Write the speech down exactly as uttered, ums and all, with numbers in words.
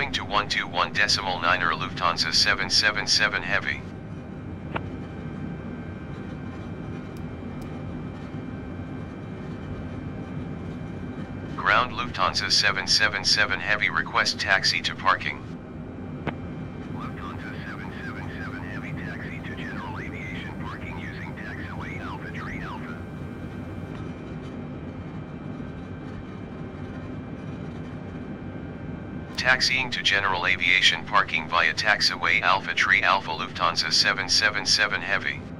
going to one two one point nine er Lufthansa seven seven seven Heavy. Ground Lufthansa seven seven seven Heavy, request taxi to parking. Lufthansa seven seven seven Heavy, taxi to general aviation parking using taxiway Alpha Tree Alpha. Taxiing to general aviation parking via taxiway Alpha Tree Alpha Lufthansa seven seven seven Heavy.